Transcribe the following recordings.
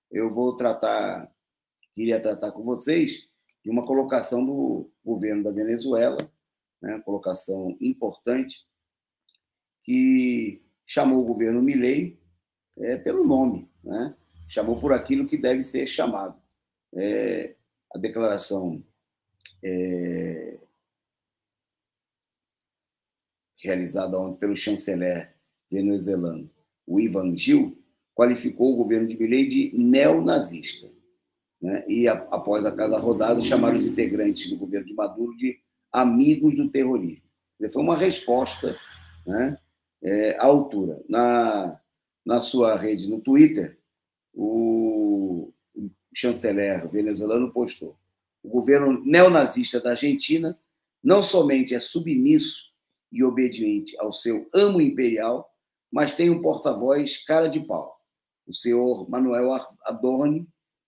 eu queria tratar com vocês de uma colocação do governo da Venezuela, né, uma colocação importante, que chamou o governo Milei pelo nome, né? Chamou por aquilo que deve ser chamado. A declaração realizada ontem pelo chanceler venezuelano, o Ivan Gil, qualificou o governo de Milei de neonazista, né? E, após a Casa Rodada, chamaram os integrantes do governo de Maduro de amigos do terrorismo. Foi uma resposta, né, à altura. Na sua rede, no Twitter, o chanceler venezuelano postou: o governo neonazista da Argentina não somente é submisso e obediente ao seu amo imperial, mas tem um porta-voz cara de pau. O senhor Manuel Adorni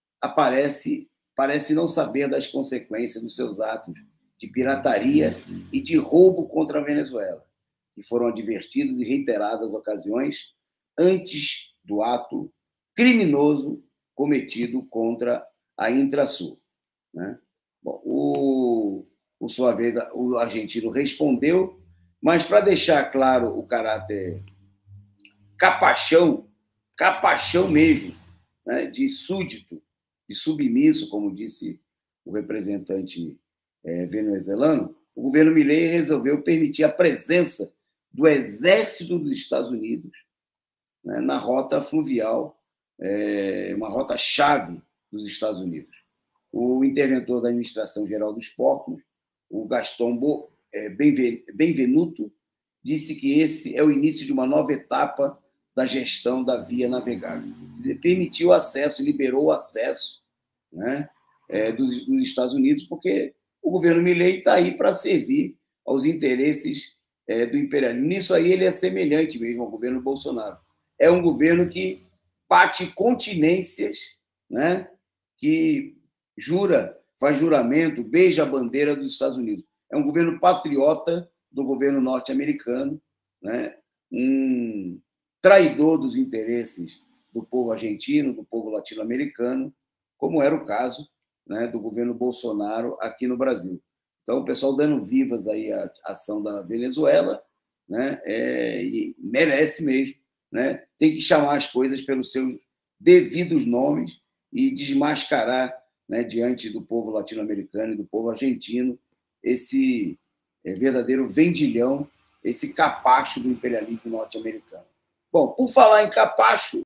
parece não saber das consequências dos seus atos de pirataria e de roubo contra a Venezuela, que foram advertidos em reiteradas ocasiões antes do ato criminoso cometido contra a Intrasur, né? Bom, por sua vez, o argentino respondeu, mas para deixar claro o caráter capachão mesmo, né, de súdito, de submisso, como disse o representante venezuelano, o governo Milei resolveu permitir a presença do exército dos Estados Unidos, né, na rota fluvial, uma rota-chave dos Estados Unidos. O interventor da Administração Geral dos Portos, o Gaston Benvenuto, disse que esse é o início de uma nova etapa da gestão da via navegável. Permitiu acesso, liberou o acesso, né, dos Estados Unidos, porque o governo Milei está aí para servir aos interesses do imperialismo. Nisso aí ele é semelhante mesmo ao governo Bolsonaro. É um governo que bate continências, né, que faz juramento, beija a bandeira dos Estados Unidos. É um governo patriota do governo norte-americano, né, um traidor dos interesses do povo argentino, do povo latino-americano, como era o caso, né, do governo Bolsonaro aqui no Brasil. Então, o pessoal dando vivas aí à ação da Venezuela, né, e merece mesmo, né? Tem que chamar as coisas pelos seus devidos nomes e desmascarar, né, diante do povo latino-americano e do povo argentino esse verdadeiro vendilhão, esse capacho do imperialismo norte-americano. Bom, por falar em capacho,